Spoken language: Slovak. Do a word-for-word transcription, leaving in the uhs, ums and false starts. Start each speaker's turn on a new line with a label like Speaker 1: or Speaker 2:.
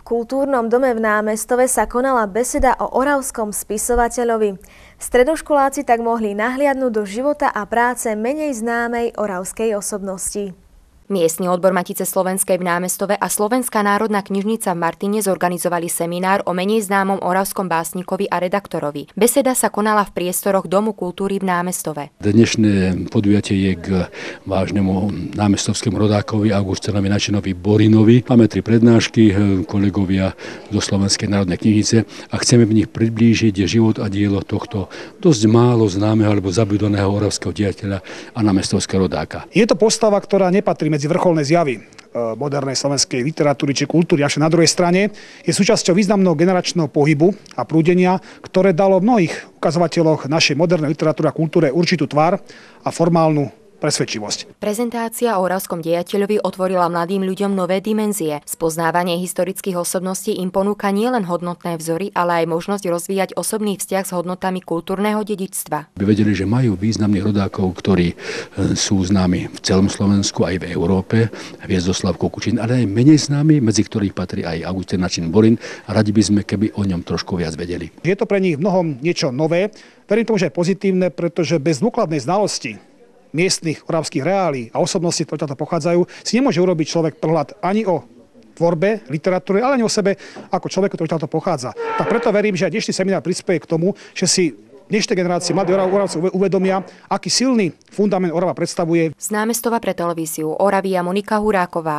Speaker 1: kultúrnom dome v Námestove sa konala beseda o oravskom spisovateľovi. Stredoškoláci tak mohli nahliadnúť do života a práce menej známej oravskej osobnosti.
Speaker 2: Miestny odbor Matice slovenskej v Námestove a Slovenská národná knižnica v Martine zorganizovali seminár o menej známom oravskom básnikovi a redaktorovi. Beseda sa konala v priestoroch Domu kultúry v Námestove.
Speaker 3: Dnešné podujatie je k vážnemu námestovskému rodákovi Augustinovi Načinovi Borinovi. Máme tri prednášky, kolegovia zo Slovenskej národnej knižnice, a chceme v nich priblížiť život a dielo tohto dosť málo známeho alebo zabudovaného oravského diateľa a námestovského rodáka.
Speaker 4: Je to postava, ktorá nepatrí medzi vrcholné zjavy modernej slovenskej literatúry či kultúry, avšak na druhej strane je súčasťou významného generačného pohybu a prúdenia, ktoré dalo v mnohých ukazovateľoch našej modernej literatúry a kultúre určitú tvár a formálnu presvedčivosť.
Speaker 2: Prezentácia o oravskom dejateľovi otvorila mladým ľuďom nové dimenzie. Spoznávanie historických osobností im ponúka nielen hodnotné vzory, ale aj možnosť rozvíjať osobný vzťah s hodnotami kultúrneho dedičstva.
Speaker 3: By vedeli, že majú významných rodákov, ktorí sú známi v celom Slovensku aj v Európe, Hviezdoslav Kukučín, ale aj menej známi, medzi ktorých patrí aj Augustín Način Borin, a radi by sme, keby o ňom trošku viac vedeli.
Speaker 4: Je to pre nich mnohom niečo nové. Verím tomu, že je pozitívne, pretože bez dôkladnej znalosti miestnych oravských reálií a osobností, ktoré tam pochádzajú, si nemôže urobiť človek prehľad ani o tvorbe, literatúre, ale ani o sebe ako človeku, ktorý tam pochádza. Tak preto verím, že aj dnešný seminár prispieje k tomu, že si dnešné generácie mladí Oravci uvedomia, aký silný fundament Orava predstavuje.
Speaker 2: Z Námestova pre televíziu Oravia Monika Huráková.